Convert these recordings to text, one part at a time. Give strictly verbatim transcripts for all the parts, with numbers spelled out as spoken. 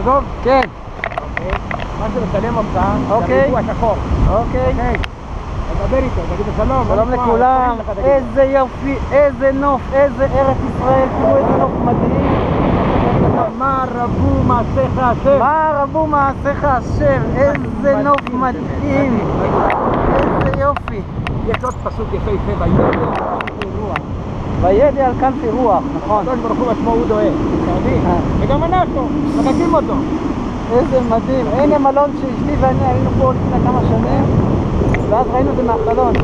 לעזוב? כן. אוקיי. מה שמצלם אותך, זה אוקיי. הריבוע השחור. אוקיי. אוקיי. תדבר איתו, תגיד לו שלום. שלום מה נשמע? לכולם, תגיד לך, תגיד לו. איזה יופי, איזה נוף, איזה ארץ ישראל, תראו איזה נוף מדהים. מה רבו מעשיך השם? מה רבו מעשיך השם, איזה נוף מדהים, איזה יופי. יש עוד פסוק יפהפה, וידע על כנפי רוח. וידע על כנפי רוח, נכון. הקדוש ברוך הוא עצמו הוא דואג, אתה מבין? וגם אנחנו, מחכים אותו. איזה מדהים, הנה מלון שאשתי ואני היינו פה לפני כמה שנים ואז ראינו את זה מהחלון.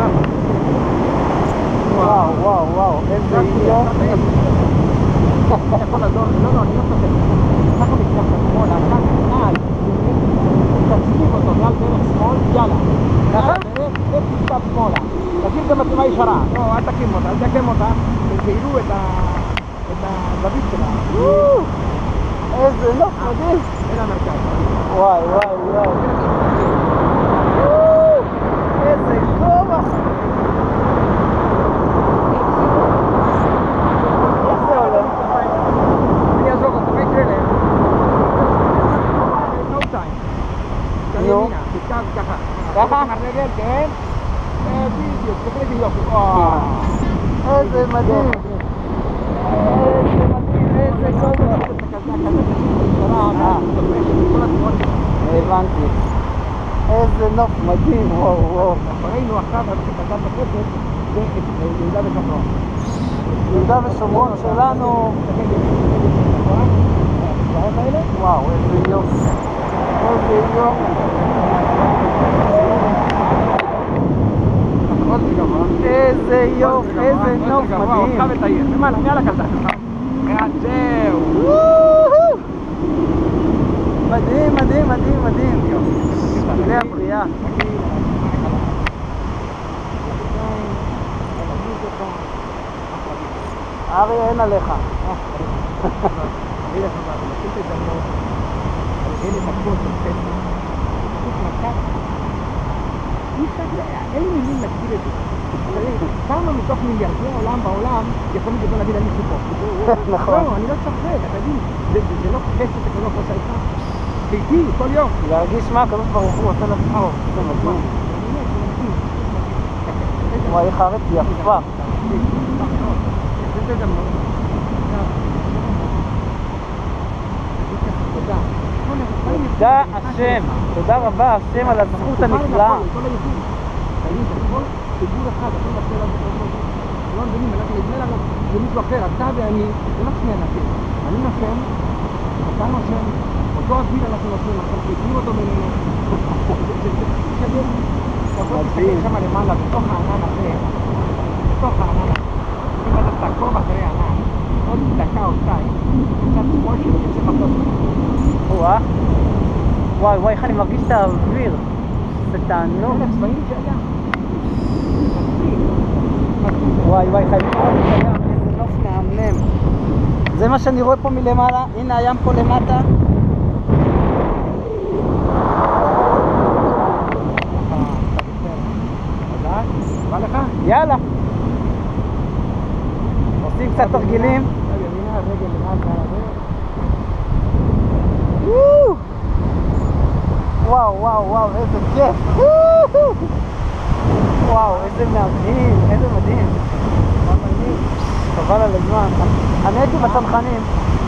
וואו וואו וואו, איזה יופי. אני יכול לעזור, לא לא, אני לא סופר. אנחנו נפתח את השמאל, אנחנו נעל, תצליב אותו מעל דרך שמאל, יאללה. ככה? דרך, דרך תצטב שמאלה. תשים את המצלמה ישרה, לא, אל תקים אותה, אל תקים אותה, ותראו את הזווית שלה. איזה נוף מדהים. אל המרכז. וואי וואי וואי. איזה גובה. איך זה עולה? אני אעזור אותך, מה יקרה להם? No time. תקרא נו. ימינה, תתקע ככה. ככה? עם הרגל, כן. בדיוק, תקרא איזה יופי. וואו. איזה מדהים. איזה מדהים, איזה גובה. הבנתי. איזה נוף מדהים, וואו וואו. ראינו עכשיו, כשפתח בכסף, זה יהודה ושומרון. יהודה ושומרון שלנו. וואו, איזה יופי. איזה יופי. איזה יופי, איזה נוף מדהים. אותך ואת העיר. למעלה, מעל הקלטה שלך. זהו. מדהים, מדהים, מדהים, מדהים. שבילי הבריאה. אריה, אין עליך. אין לי מילים להגדיר את זה. כמה מתוך מיליארדי העולם בעולם יכולים לדבר להגיד אני סיפור. נכון. לא, אני לא צוחק, אתה יודעים, זה לא כסף, זה לא חוסה איתך. איתי, כל יום. להרגיש מה הקדוש ברוך הוא עושה לעצמו. זה מדהים. וואי, איך הארץ יפה. תודה השם, תודה רבה השם על הזכות הנפלאה. תגיד, הכל סיפור אחד, הכל נעשה לנו את זה. לא מבינים, אנחנו נבנה לנו למישהו אחר, אתה ואני, זה לא שני אנשים. אני נושם, אתה נושם, אותו אוויר אנחנו נושם, אנחנו נשאיר אותו בינינו. אתה תסתכל שם למעלה, בתוך הענן הזה, בתוך הענן הזה, אם אתה תעקוב אחרי הענן, עוד דקה או שתיים, קצת שמאל שלו יוצא מטוס. וואה, וואי וואי, איך אני מרגיש את האוויר. זה תענוג. אלה צבעים שהיה. וואי וואי, חייבים לראות את הים, איזה נוף מהמם. זה מה שאני רואה פה מלמעלה, הנה הים פה למטה. בא לך? יאללה. עושים קצת תרגילים. ימינה, רגל למעלה, וואו וואו וואו, איזה כיף. וואו, איזה מדהים, איזה מדהים. חבל על הזמן. אני הייתי בצנחנים.